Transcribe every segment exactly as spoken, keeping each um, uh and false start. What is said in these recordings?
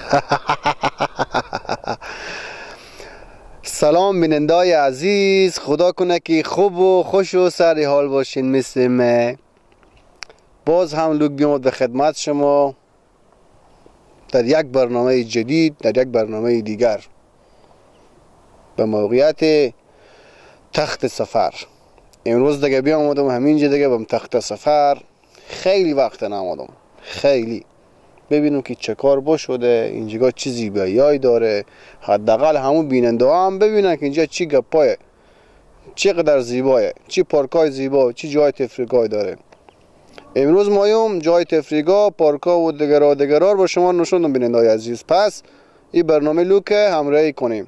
سلام بینندای عزیز، خدا کنه که خوب و خوش و سر حال باشین. مثل ما باز هم لوک بیامد به خدمت شما در یک برنامه جدید، در یک برنامه دیگر به موقعیت تخت سفر. امروز دیگه بیامدم همینجا دیگه بم تخت سفر. خیلی وقت نمادم، خیلی ببینم که چه کار با شده، اینجا چه زیبایی داره، حداقل همون بیننده هم ببینن که اینجا چی گپای، چقدر زیبایه، چی پارکای زیبا، چی جای تفریحگاه داره. امروز مایم جای تفریحگاه، پارکا و دگرا دگرار با شما نشوندم بیننده عزیز. پس این برنامه لوک همراهی کنیم.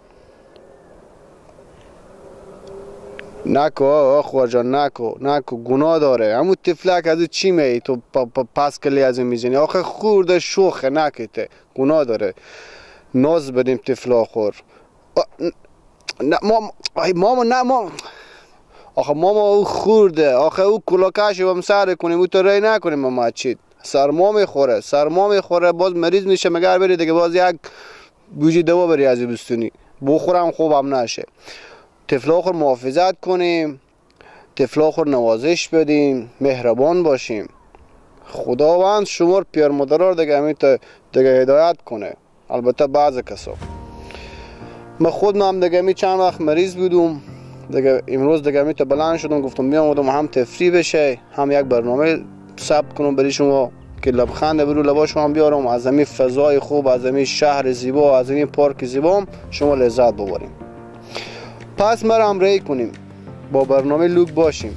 نکو آخوار جان، نکو نکو گناه داره. همون تفلک از چی می تو پس کلی از میزنی؟ آخه خورده شوخه، نکته گناه داره. ناز بدیم تفلا خور. نه ماما، ماما نه ماما، آخه ماما او خورده، آخه او کلاکش بم سر کنیم، او تو رای نکنیم. ماما چید سرما میخوره، سرما میخوره باز مریض میشه، مگر بری دیگه باز یک بوجی دوا بری از بستونی بخورم خوبم نشه. طفلاخور محافظت کنیم، طفلاخور نوازش بدیم، مهربان باشیم. خداوند شما پیر مادرها دیگه همین دیگه هدایت کنه. البته بعض کسا، من خود هم دیگه می چند وقت مریض بودم، دیگه امروز دیگه می بلند شدم، گفتم بیام هم تفریح بشه، هم یک برنامه ثبت کنم برای شما که لبخند برو لبا شما بیارم، از همین فضای خوب، از همین شهر زیبا، از همین پارک زیبا شما لذت ببریم. پس ما را همراهی کنیم، با برنامه لوک باشیم.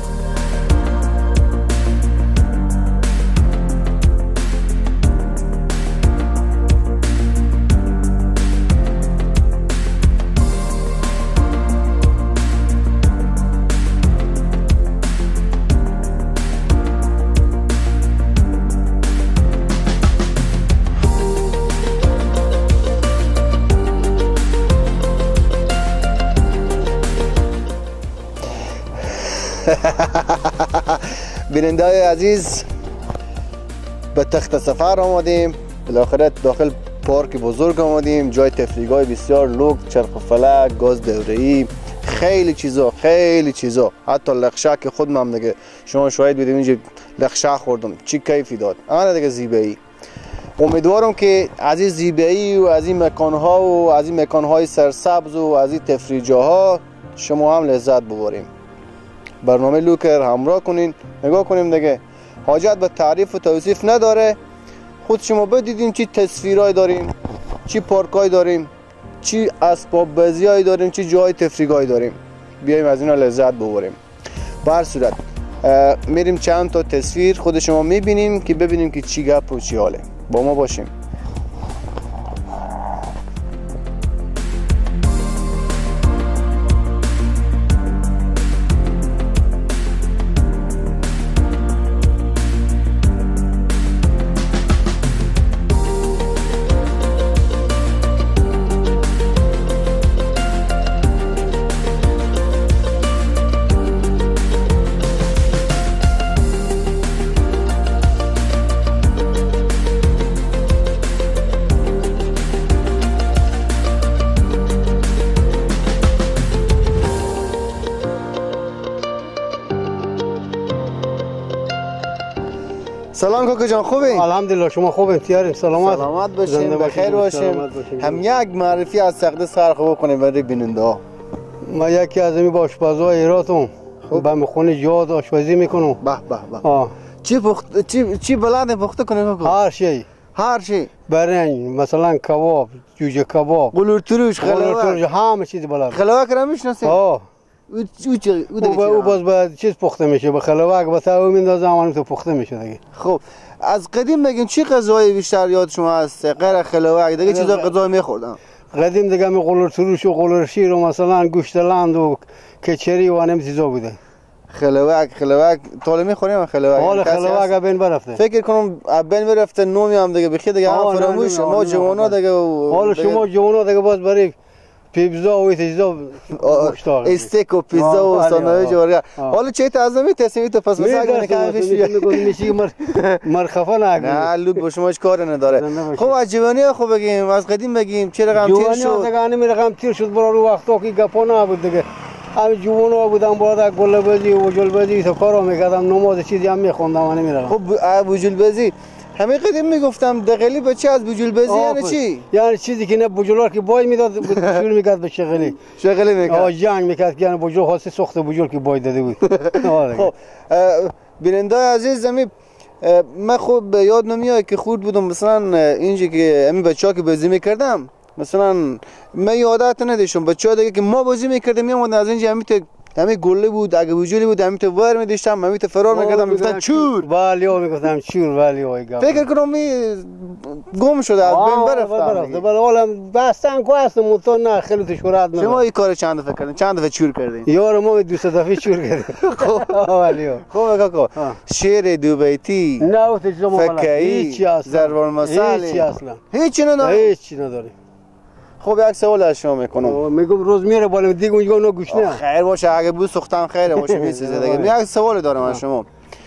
بیننده‌های عزیز، به تخت سفر آمدیم، بالاخره داخل پارک بزرگ آمدیم، جای تفریحگاه بسیار لوک، چرخ و فلک، گاز دوره‌ای، خیلی چیزا خیلی چیزا، حتی لخشه که خود من دیگه شما شاید بدید اینجا لخشه خوردم، چی کیفی داد. اما دیگه زیبایی. امیدوارم که از این زیبایی و از این مکان‌ها و از این مکان‌های سرسبز و از این تفریح جاها شما هم لذت ببریم. برنامه لوکر همراه کنین، نگاه کنیم دیگه. حاجت به تعریف و توصیف نداره، خود شما بدیدین چی تصویرای داریم، چی پارکای داریم، چی اسباب بازیای داریم، چی جای تفریحگاهی داریم. بیایم از اینا لذت ببریم. به هر صورت میریم چند تا تصویر خود شما میبینیم که ببینیم که چی گپ و چی حاله. با ما باشیم. سلام کاکا جان، خوبی؟ الحمدلله، شما خوبین؟ تیارین؟ سلامت سلامت باشین، بخیر باشین. هم یک معرفی از سقد سرخ بکنیم برای بیننده ها. ما یکی از این آشپزای ایراتم، به مخونه جاد آشپزی میکنم. به به به. چی پخت چی چی بلند پخته کنه کاکا؟ هر چی هر چی برنج، مثلا کباب، جوجه کباب، قلور تروش، خلوه، همه چیز بلند. خلوه کرا میشناسی؟ اه او چی او او باز بعد چیز پخته میشه، به خلوه البته او میندازه همون تو پخته میشه دیگه. خب از قدیم بگین چی غذای بیشتر یاد شما هست غیر خلوه؟ دیگه چیزا غذا میخوردن قدیم دیگه؟ می قلور تروش و قلور شیر و مثلا گوشت لند و کچری و اینم چیزا بوده. خلوه خلوه طول میخوریم خلوه. حال خلوه بین برفته. فکر کنم بین برفته نومی هم دیگه بخیر دیگه هم فراموش. ما جوانا دیگه حال شما جوانا دیگه باز برای پیتزا و چیزا مشتاق استیک و پیتزا و ساندویچ و حالا چه تازه تصمیم تو پس مثلا کنه که فیش میشه مر مرخفا نگه نه لود با شما هیچ کار نداره. خب از جوانی خب بگیم از قدیم بگیم چه رقم تیر شد جوانی دیگه رقم تیر شد برای رو وقتا که گپا نبود دیگه همین جوونا بودم باید گل بازی و جل بازی تو کارو میکردم نماز چیزی هم میخوندم من نمیرم. خب بوجل بازی همه قدیم میگفتم دقیقی بچه از بوجل بازی یعنی چی؟ یعنی چیزی که نه بوجلار که بای میداد شروع میکرد به شغلی شغلی میکرد آ جنگ میکرد یعنی بوجل خاصی سخت بوجل که بای داده بود. خب بیننده عزیز زمین من خوب یاد نمیاد که خود بودم مثلا اینجا که همین بچه‌ها که بازی میکردم مثلا من یادت نداشتم بچه‌ها دیگه که ما بازی میکردیم میومدن از اینجا همین همین گله بود اگه وجودی بود همین تو ور میداشتم همین تو فرار میکردم میگفتن چور ولی میگفتم چور ولی وای گفت فکر کنم می گم شده از بین برفتم ولی حالا بستن کو است متون نه خیلی تو شورات نه شما این کار چند دفعه کردین چند دفعه چور کردین یار ما دو سه دفعه چور کردیم ولی خب کاکا شیر دو بیتی نه تو چیزا ما هیچ ضربان مساله هیچ اصلا هیچ نداره هیچ نداره. خب یک سوال از شما میکنم میگم روز میره بالا دیگه اونجا اونو گوش نه خیر باشه اگه بود سختم خیره باشه میسازه دیگه یک سوال دارم از شما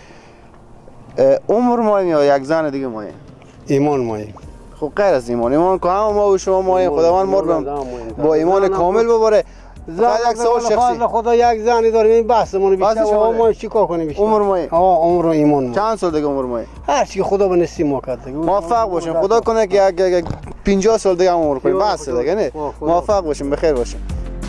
عمر ما یا یک زن دیگه ما ایمان ما خب غیر از ایمان ایمان که هم ما و شما ما خداوند ما رو با ایمان کامل ببره فقط یک سوال شخصی خدا یک زنی داریم این بحثمون بیشتر ما چیکار کنیم بیشتر عمر ما ها عمر و ایمان چند سال دیگه عمر ما هر چی خدا به نصیب ما کرد موفق باشیم خدا کنه که یک پنجاه سال دیگه عمر کنیم بس دیگه نه موفق باشیم بخیر باشیم.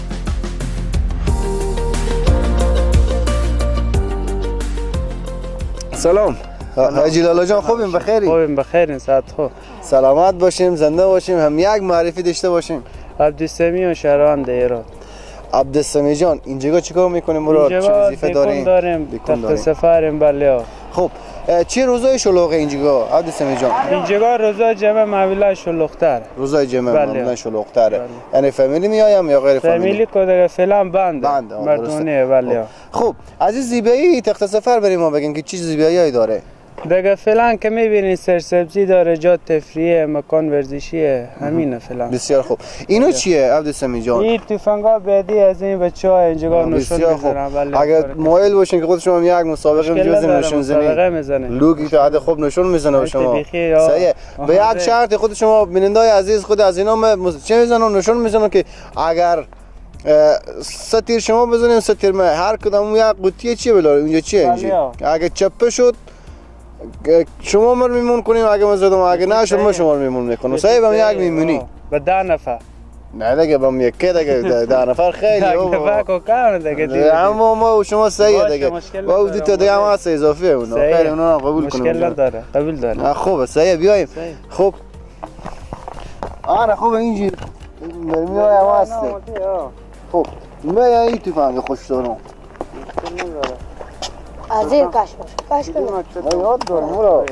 سلام حاجی لالا جان خوبیم بخیری؟ خوبیم بخیرین ساعت خوب سلامت باشیم زنده باشیم هم یک معرفی داشته باشیم. عبدالسمی و شهروند ایران. عبدالسمی جان اینجا چیکار میکنیم برای چه وظیفه داریم؟ داریم تخت سفریم بله. خب چه روزای شلوغه اینجا عبدالسمی جان؟ اینجا روزای جمعه معمولا شلوغ‌تر. روزای جمعه معمولا شلوغ‌تره. یعنی فامیلی میایم یا غیر فامیلی؟ فامیلی که دیگه فعلا بند. بند مردونه بله. خب از این زیبایی تخت سفر بریم ما بگیم که چه زیبایی‌ای داره؟ دیگه فعلا که میبینید سرسبزی داره جا تفریحی مکان ورزشیه همینه فعلا. بسیار خوب. اینو چیه عبدالسمی جان؟ این تفنگا بعدی از این بچه‌ها اینجا نشون میذارن بله. اگر مایل باشین که خود شما یک مسابقه جزء نشون زنی لوگی که عاد خوب نشون میزنه شما صحیح به یک شرط خود شما بینندای عزیز خود از اینا چه میزنن نشون میزنن که اگر ستیر شما بزنین ستیر ما هر کدوم یک قوطی چی بلاره اونجا چیه اینجا اگه چپه شد شما مر میمون کنیم اگه من زدم اگه نه شما شما میمون میکنم صحیح بهم یک میمونی به ده نفر نه دیگه بهم یک دیگه ده نفر خیلی او نفر کو کار دیگه اما ما و شما صحیح دیگه و او دو تا دیگه هم هست اضافه اون خیلی اونا قبول کنیم مشکل نداره قبول داره خوبه صحیح بیایم خب آره خوبه اینجوری میایم هست خب من این تفنگ خوش دارم از این کش باش کش کنم یاد دارم مرا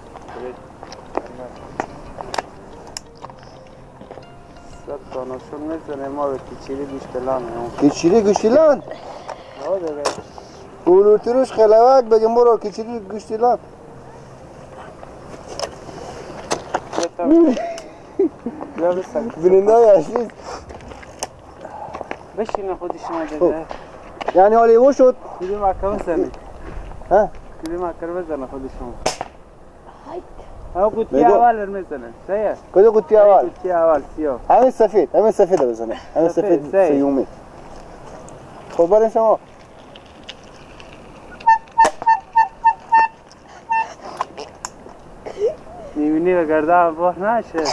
صد تانشون میزنه ما به کچیری گوشتلان کچیری گوشتلان؟ اولو تروش خلوک بگم برو کچیری گوشتلان بیننده های عزیز بشین خودی شما دیگه یعنی حالی او شد؟ کلی مکر بزنی ها؟ کلی مکر بزنه خودی شما ها قوطی اول میزنه صحیح کدوم قوطی اول؟ قوطی اول سیاه همین سفید همین سفید بزنه همین سفید سیومی خب برین شما میبینی به گردن باه نشه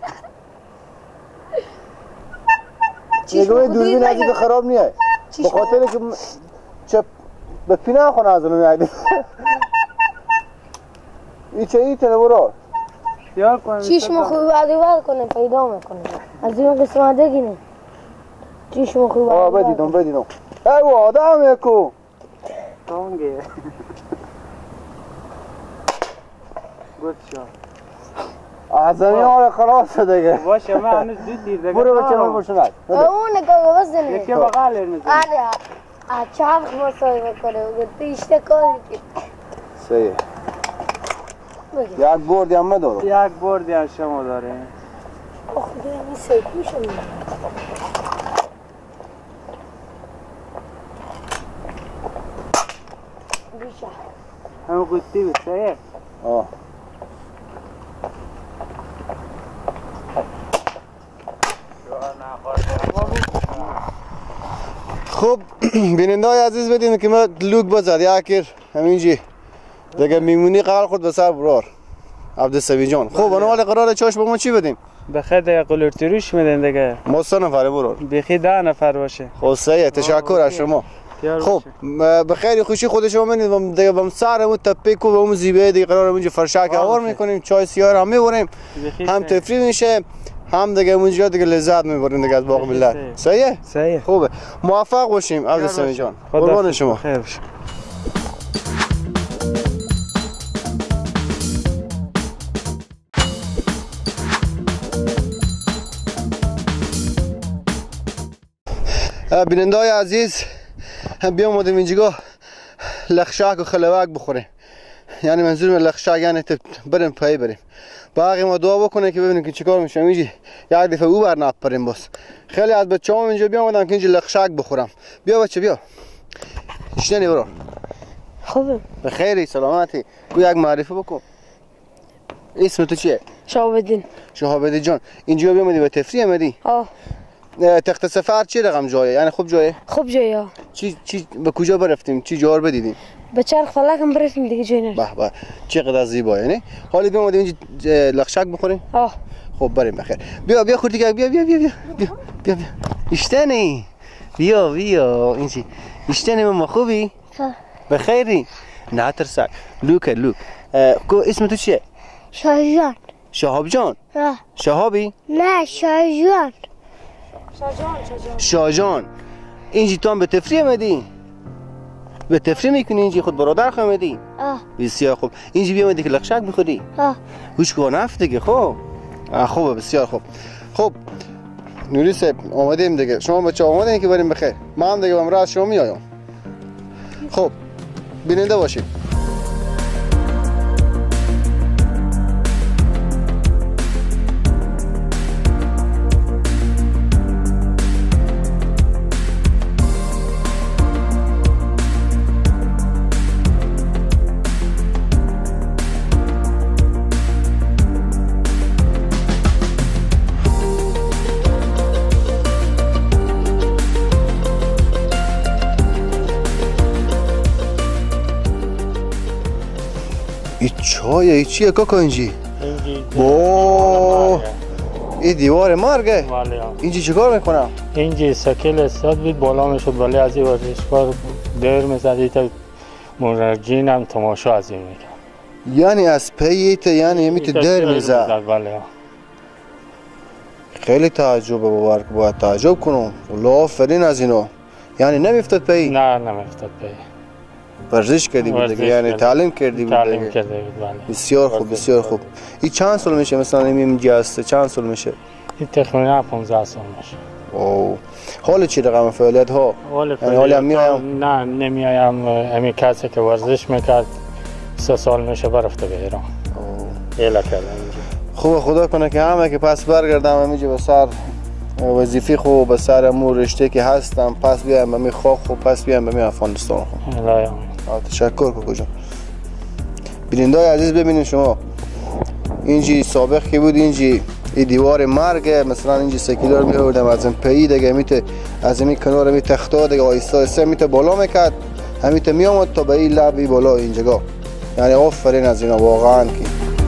نگاه دوربین از این خراب نیه به خاطر که چپ به پینه خونه از اونو میایدیم این چه ایتنه برو خیال کنم چیشم خوبی بعدی بعد کنه پیدا میکنه از این قسمت دگینه چیشم خوبی آه بدیدم بدیدم ای و آدم یکو تانگه گوت شو از زمین ها خراب شده دیگه باشه من هنوز دو تیر دیگه برو بچه من برشنک اون نگاه بزنه یکی بغل میزنه آره چرخ مصاحبه کنه و گفته اشته کاری که صحیح یک بردی هم دارم یک بردی هم شما داره آخه این سیکوشم بیشه همه قطی بود سایه آه خب بیننده های عزیز بدین که ما لوک بزد یکر همینجی دیگه میمونی قرار خود به سر برار عبدالسوی جان. خب اون حال قرار چاش با ما چی بدیم؟ بخیر دیگه قلورتی روش میدین دیگه ما سه نفره برار بخی ده نفر باشه. خب سیه تشکر از شما. خب بخیر خوشی خود شما منید دیگه بم سرمون تپیک و بم زیبه دیگه قرار اونجا فرشک آور میکنیم چای سیار هم میبریم هم تفریح میشه هم دیگه اونجا دیگه لذت میبریم دیگه از باغ ملت. صحیحه؟ صحیح. خوبه. موفق باشیم عبدالسوی جان. قربان شما. خیر باشه. بیننده های عزیز هم بیام اومدیم اینجا لخشک و خلوک بخوریم. یعنی منظور من لخشک یعنی بریم پای بریم باقی ما دعا بکنه که ببینیم که چیکار میشه. اینجا یک دفعه او بر نپریم باز. خیلی از بچه‌ام اینجا بیام اومدن که اینجا لخشک بخورم. بیا بچه بیا اشتنی برو. خوبه بخیری سلامتی. گو یک معرفی بکن. اسم تو چیه؟ شهاب‌الدین. شهاب‌الدین جان اینجا بیام اومدی به تفریح اومدی؟ آه تخت سفر چی رقم جایه؟ یعنی خوب جایه؟ خوب جایه. چی چی به کجا برفتیم؟ چی جا رو بدیدیم؟ به چرخ فلک هم برفتیم دیگه جای نرد. به به چقدر زیبا. یعنی حالا بیام اومدیم اینجا لخشک بخوریم؟ آه خب بریم بخیر. بیا بیا خورتی که بیا بیا بیا بیا بیا بیا بیا اشتنی بیا بیا اینجا اشتنی ما خوبی؟ بخیری؟ نه ترسک لوک لوک. کو اسم تو چیه؟ شاهجان. شهاب جان؟ نه شهابی؟ نه شاهجان. شاهجان. اینجا تو هم به تفریح اومدی؟ به تفریح میکنی اینجا خود برادر خو اومدی؟ آه بسیار خوب. اینجا بیا اومدی که لخشک بخوری؟ آه هوش کو نفت دیگه. خب خوبه بسیار خوب. خب نوری صاحب اومدیم دیگه. شما بچه اومدین که بریم بخیر. ما هم دیگه امروز شما میایم. خب بیننده باشید. ای چای ای چیه کاکا اینجی؟ با این دیوار مرگه؟ اینجی چیکار میکنم؟ اینجی سکل استاد بود بالا میشد ولی از این ورزشکار دور میزدی تا مرجین هم تماشا از این میکرد. یعنی از پیت یعنی یمیت در میزد؟ خیلی تعجبه باور که باید تعجب کنم. والله آفرین از اینو. یعنی نمیفتاد پی؟ نه نمیفتاد پی. ورزش کردی بود دیگه یعنی تعلیم کردی بود تعلیم دیگه. کرده بود بله. بسیار خوب بسیار خوب. این چند سال میشه مثلا اینجا هسته؟ چند سال میشه؟ این تقریبا پانزده سال میشه. اوه حال چی رقم فعالیت ها؟ حال یعنی حالا میایم؟ نه نمیایم. امی کسی که ورزش میکرد سه سال میشه برفته به ایران. اوه ایلا کرده اینجا. خوب خدا کنه که همه که پس برگردم همینجا به سر وظیفه خوب به سر امور رشته که هستم پس بیایم به می خاک خوب پس بیایم به می افغانستان خوب. الهی تشکر کوکو جان. بیننده عزیز ببینید شما اینجی سابق که بود اینجی این دیوار مرگ مثلا اینجی سکیلر می آوردم از این پی دیگه میته از این کنار می تختا دیگه آیسته آیسته میته بالا میکرد همیته می آمد تا به این لبی بالا اینجا. یعنی آفرین از اینا واقعا که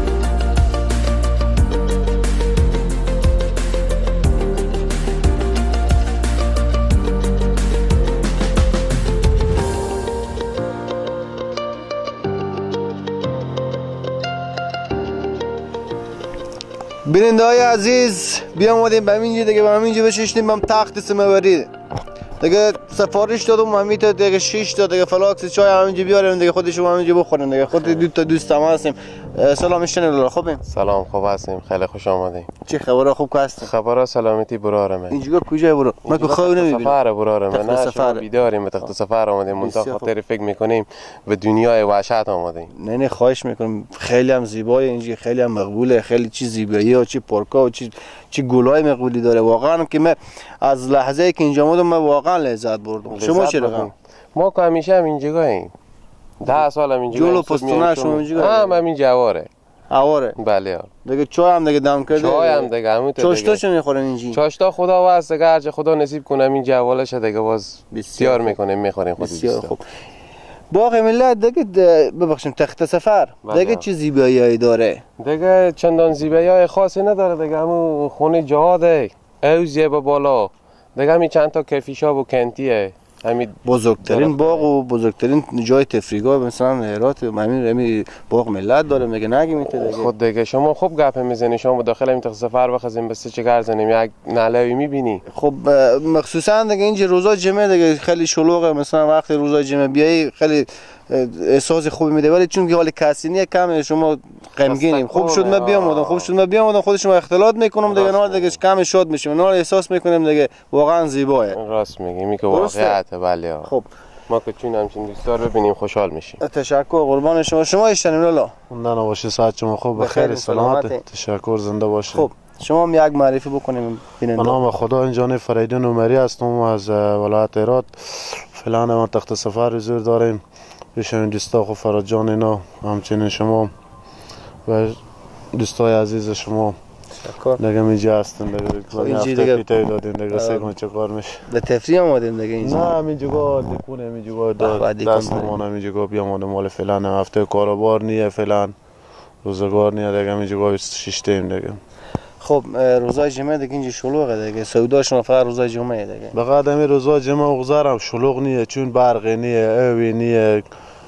بیننده های عزیز بیام اومدیم به همینجا دیگه به همینجا بششتیم بهم تخت سموری دیگه سفارش دادم همیتا دیگه شش تا دیگه فلاکس چای همینجا بیاریم دیگه خودشون همینجا بخورن دیگه. خود دو تا دوستم هستیم. سلام اشتن خوبیم؟ سلام خوب هستیم خیلی خوش آمدید. چه خبره خوب هستی؟ خبره سلامتی براره من. اینجا کجا برو؟ من که خواب نمیبینم. سفر براره من. نه شما بیداریم به تخت سفر آمدیم منتها خاطر فکر میکنیم به دنیای وحشت آمدیم. نه نه خواهش میکنم خیلی هم زیبایه اینجا خیلی هم مقبوله خیلی چیز زیبایی و چی پارکا و چی چی گلای مقبولی داره واقعا که من از لحظه که اینجا اومدم من واقعا لذت بردم. شما چه رقم؟ ما که همیشه هم اینجاییم. ده سال هم اینجا جلو پستونه شما اینجا هم همین جواره آواره بله دیگه چای هم دیگه دم کرده چای هم دیگه همون تو چاشتا چه میخورن اینجا چاشتا خدا واسه دیگه هر چه خدا نصیب کنه این جوالش دیگه باز بسیار میکنه میخوریم خود بسیار خوب باغ ملت دیگه ببخشیم تخت سفر دیگه چه زیبایی داره دیگه چندان زیبایی خاصی نداره دیگه همون خونه جهاده اوزیه به بالا دیگه همین چند تا کیفی شاپ و کنتیه همین بزرگترین باغ و بزرگترین جای تفریحگاه مثلا هرات همین همین باغ ملت داره میگه نگیم دیگه خود دیگه شما خوب گپ میزنی شما داخل این تخت سفر بخزیم بس چه کار زنیم یک نلوی میبینی خب مخصوصا دیگه اینجا روزا جمعه دیگه خیلی شلوغه مثلا وقتی روزا جمعه بیای خیلی احساس خوبی میده ولی چون که حال کسینی کمه شما غمگینیم خوب شد ما بیام خوب شد ما بیام خود شما اختلاط میکنم دیگه نه دیگه کم شاد میشیم نه احساس میکنیم دیگه واقعا زیباه راست میگی میگه واقعیته بله خب ما که چون همچین دوستار ببینیم خوشحال میشیم تشکر قربان شما شما ایشتنیم لالا خونده نباشه ساعت شما خوب بخیر سلامت تشکر زنده باشید خب شما هم یک معرفی بکنیم ببینید به نام خدا انجان فریدون عمری هستم از ولایت هرات فعلا ما تخت سفر حضور داریم پیشین دوستا خوب فراد جان اینا همچنین شما و دوستای عزیز شما دیگه اینجا هستن دیگه اینجا دیگه دادین دیگه سه چه کار میشه به تفریح اومدین دیگه اینجا نه همینجا دکونه همینجا دستمون همینجا بیام مال فعلا هفته کاروبار نیه فعلا روزگار نیه دیگه همینجا شیشتیم دیگه خب روزای جمعه دیگه اینجا شلوغه دیگه سودا شما فقط روزای جمعه دیگه بقید همین روزای جمعه اغزارم شلوغ نیه چون برق نیه اوی نیه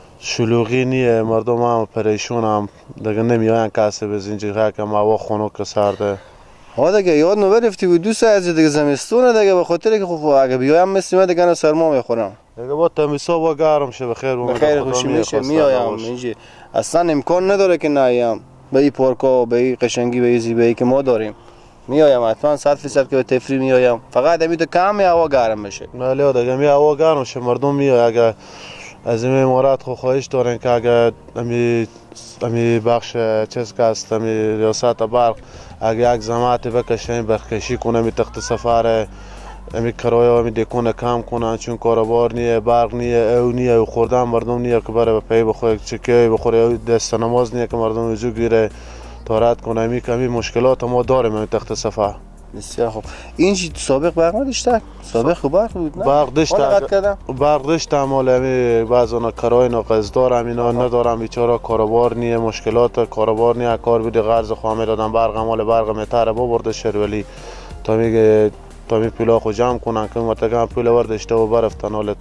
شلوغی نیه مردم هم پریشون هم دیگه نمیاین کسی به زنجیر که هوا خنک سرده ها دیگه یاد نبرفتی بود دو ساعت دیگه زمستونه دیگه به خاطر که خب اگه بیایم مثل دیگه نه سرما میخورم دیگه با تمیسا با گرم شه بخیر به خیر خوشی میشه میایم اینجا اصلا امکان نداره که نیام به این پارکا به این قشنگی به این زیبایی که ما داریم میایم حتما صد فیصد که به تفریح میایم فقط همین کم هوا گرم بشه بله دیگه می هوا گرم شه مردم میاد اگه از این امارات خو خواهش دارن که اگه امی امی بخش چیز که است امی ریاست برق اگه یک زحمت بکشن برکشی کنه می تخت سفر امی کرایه امی دکونه کم کنن چون کاروبار نیه برق نیه او نیه او خوردن مردم نیه که برای پی بخوره چکه بخوره دست نماز نیه که مردم وجود گیره تارت کنه امی کمی مشکلات ما داریم امی تخت سفر بسیار خوب این چی سابق برق نداشته سابق خوب برق بود نه برق داشته برق داشته مال امی بعضا کرایه ناقص دارم اینا ندارم بیچاره کاروبار نیه مشکلات کاروبار نیه کار بده قرض خواهم دادم برق مال برق متر ببرده شرولی تا میگه تا می پولا خو جمع کنن که مرتگاه پولا وردشته و برفتن حالت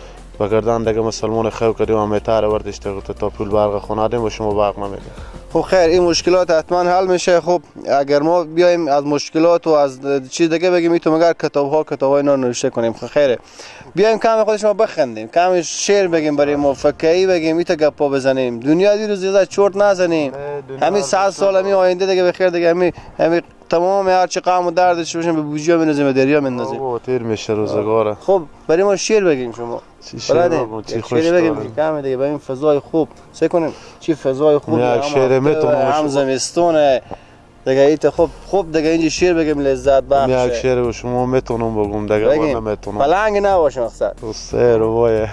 بگردن دیگه مسلمان خو کردیم و متر وردشته تا پول برق خونه دیم و شما برق نمیدیم خب خیر این مشکلات حتما حل میشه خب اگر ما بیایم از مشکلات و از چیز دیگه بگیم میتونم اگر کتاب ها کتاب های اینا نوشته کنیم خب خیره بیایم کم خودش ما بخندیم کم شعر بگیم برای ما فکری بگیم میتا گپا بزنیم دنیا دی روز زیاد چرت نزنیم همین صد سال همین آینده دیگه بخیر دیگه همین همین تمام هر چه غم و دردش باشن به بوجیا بنازیم دریا بنازیم او تیر میشه روزگاره خب برای ما شعر بگیم شما بلدیم چی خوش بگیم کم دیگه ببین فضای خوب سه کنیم چی فضای خوب یک شعر میتونم هم زمستونه دیگه ایت خوب خوب دیگه اینجا شعر بگیم لذت بخشه یک شعر و شما میتونم بگم دیگه نمیتونم بلنگ نباشه مقصد سه روایه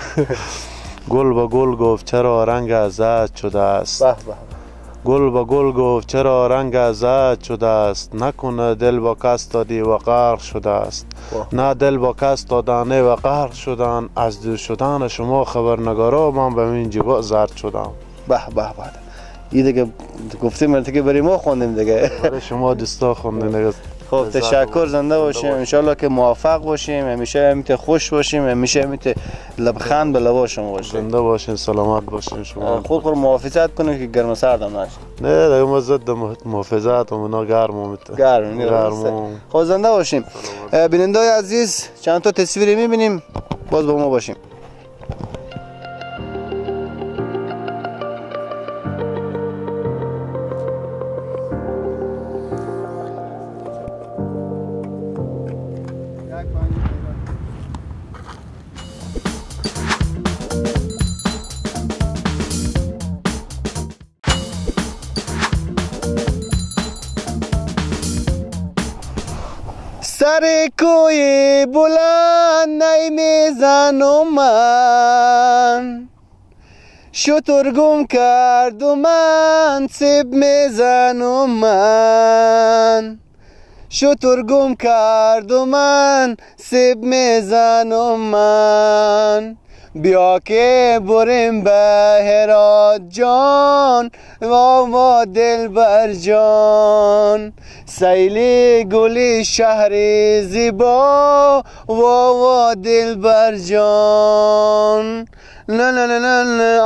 گل با گل گفت چرا رنگ ازت شده است به به گل با گل گفت چرا رنگ ازت شده است نکنه دل با کس دادی و غرق شده است نه دل با کس دادنه و غرق شدن از دور شدن شما خبرنگارا من به این جگاه زرد شدم به به به این دیگه گفتیم مرتکه برای ما خوندیم دیگه برای شما دوستا خوندیم دیگه خب تشکر زنده باشیم انشالله که موفق باشیم همیشه همیته خوش باشیم همیشه همیته لبخند به لبا شما باشیم زنده باشین سلامت باشین شما خود خود محافظت کنید که گرم سردم نشه نه دیگه ما ضد محافظت و اونا گرم و گرم گرم خب زنده باشیم بیننده‌های عزیز چند تا تصویری می‌بینیم باز با ما باشیم سر کوی بلند نیمیزنم من شتر گم کرد و من سیب میزنم من شتر گم کرد و من سیب میزنم من بیا که بریم به هرات جان وا وا دلبر جان سیلی گلی شهر زیبا وا وا دلبر جان لا لا لا لا لا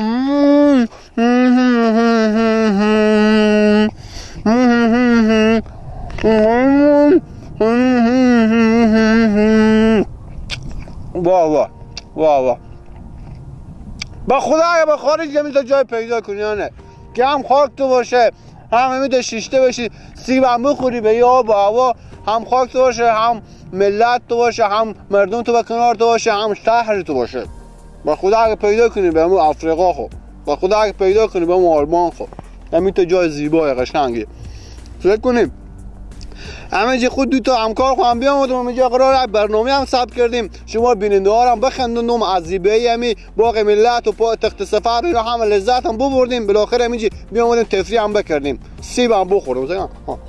واه واه واه واه با خدا اگه به خارج زمین تا جای پیدا کنی نه که هم خاک تو باشه هم همین شیشته باشی سیب هم بخوری به یا با هوا هم خاک تو باشه هم ملت تو باشه هم مردم تو به کنار تو باشه هم شهر تو باشه با خدا اگه پیدا کنی به همون افریقا خو با خدا اگه پیدا کنی به همون آلمان خو همین تا جای زیبای قشنگی فکر کنیم همه جی خود دو تا همکار خواهم بیام و همه جا قرار برنامه هم ثبت کردیم شما بیننده ها هم بخندونم از زیبایی همی باغ ملت و پای تخت سفر رو هم لذت هم ببردیم بالاخره همینجی بیام تفریح هم بکردیم سیب هم بخوریم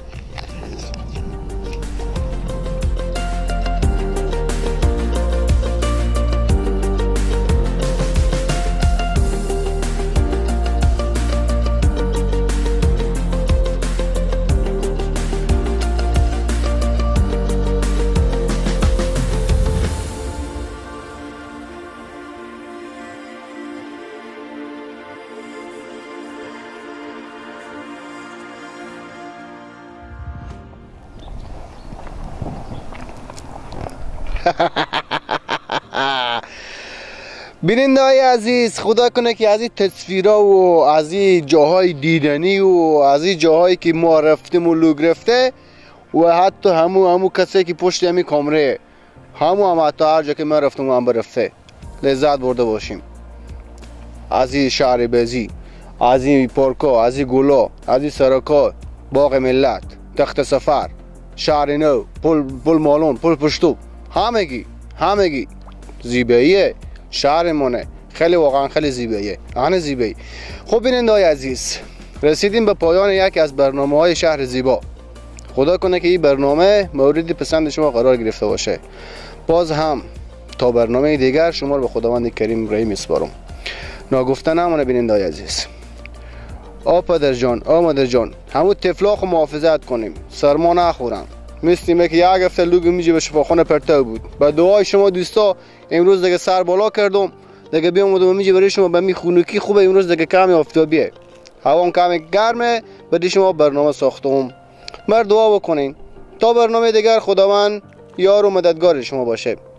بیننده های عزیز خدا کنه که از این تصویرها و از این جاهای دیدنی و از این جاهایی که ما رفتیم و لو گرفته و حتی همو همو کسی که پشت همین کامره همو هم حتی هر جا که ما رفتم و هم برفته لذت برده باشیم از این شهر بزی از این پارکا از این گلا از این سرکا باغ ملت تخت سفر شهر نو پل پل مالون پل پشتو همگی همگی زیباییه شهرمونه خیلی واقعا خیلی زیباییه آن زیبایی. خب بیننده های عزیز رسیدیم به پایان یکی از برنامه های شهر زیبا خدا کنه که این برنامه مورد پسند شما قرار گرفته باشه باز هم تا برنامه دیگر شما رو به خداوند کریم رحیم میسپارم ناگفته نمونه بیننده های عزیز آ پدر جان آ مادر جان همون طفلا خو محافظت کنیم سرما نخورن مثل که یک هفته لوگ میجه به شفاخانه پرتو بود با دعای شما دوستا امروز دیگه سر بالا کردم دیگه بیام اومدم میجه برای شما به می خونکی خوبه امروز دیگه کمی آفتابیه هوا کمی گرمه برای شما برنامه ساختم مرد دعا بکنین تا برنامه دیگر خداوند یار و مددگار شما باشه.